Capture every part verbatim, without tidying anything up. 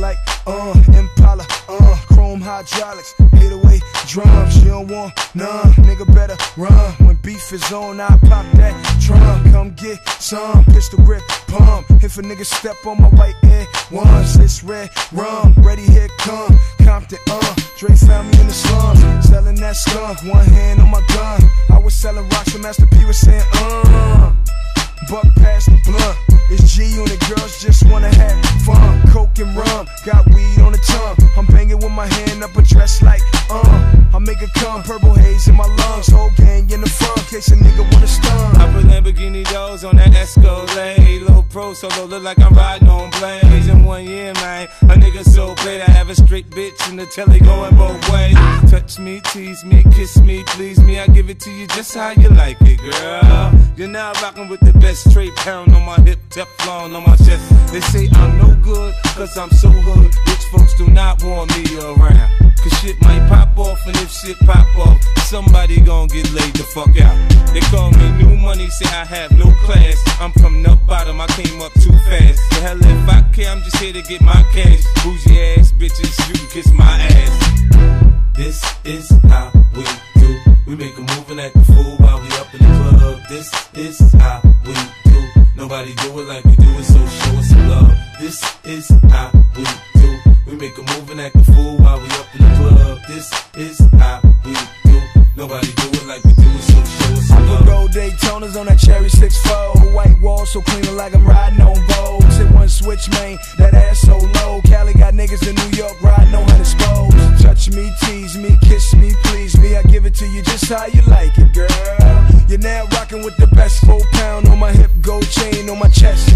like, uh, Impala, uh, chrome hydraulics, eight oh eight drums, you don't want none, nigga better run. When beef is on, I pop that trunk, come get some, pistol grip, pump. If a nigga step on my white air ones, it's red rum, ready, here come Compton, uh, Dre found me in the slums, selling that skunk, one hand on my gun. I was selling rocks and Master P was saying, uh, buck past the blunt. It's G Unit, girls just wanna have fun. Coke and rum, got weed on the tongue. I'm banging with my hand up a dress like, uh, I make it come, purple haze in my lungs. Whole gang in the front, case a nigga wanna stun. I put Lamborghini doors on that Escalade. Low pro solo, look like I'm riding on blades. In one year, man, a nigga so played. I have a straight bitch in the telly going both ways. Touch me, tease me, kiss me, please me. I give it to you just how you like it, girl. You're now rocking with the best, straight pound on my hip, Teflon on my chest. They say I'm no good, cause I'm so hood. Rich folks do not want me around, cause shit might pop off, and if shit pop off, somebody gon' get laid the fuck out. They call me new money, say I have no class. I'm from the bottom, I came up too fast. The hell if I care, I'm just here to get my cash. Bougie ass bitches, you can kiss my ass. This is how we do. We make a move and act a fool while we up in the club. This is how we do. Nobody do it like we do it, so show us some love. This is how we do. We make a move and act a fool while we up in the club. This is how we do. Nobody do it like we do it, so show us some love. Gold Daytonas on that cherry six four. White wall so clean like I'm riding on Vogues. Hit one switch, man, that ass so low. Cali got niggas in New York riding on hundred spokes. Touch me, tease me, kiss me, please me. I give it to you just how you like it, girl. You're now rocking with the best, four pound on my hip, gold chain on my chest.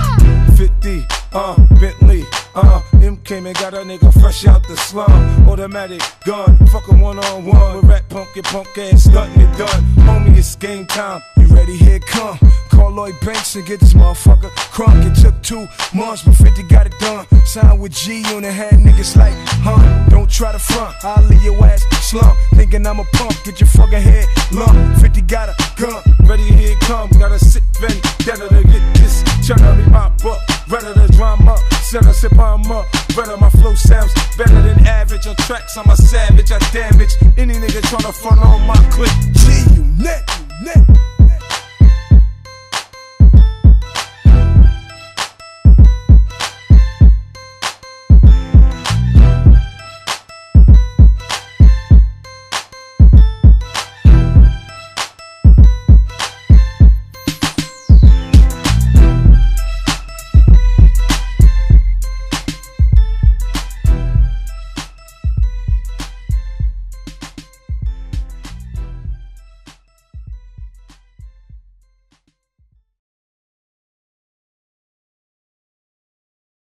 fifty, uh, Bentley, uh, M came and got a nigga fresh out the slum. Automatic gun, fuck a one on one. With rat punk, get punk ass, nothing it done. Homie, it's game time. You ready? Here it come. Call Lloyd Banks and get this motherfucker crunk. It took two months, but fifty got it done. Signed with G Unit, had niggas like, huh? Don't try to front, I'll leave your ass slump. Thinking I'm a punk, get your fucking head lump. fifty got a gun, ready, here it come. Got a sick vendetta to get this. Tryna be my buck, ready to drama. Set us up, I'm up. Better, my flow sounds better than average. On tracks, I'm a savage, I damage any nigga tryna front on my clip. G Unit, Unit.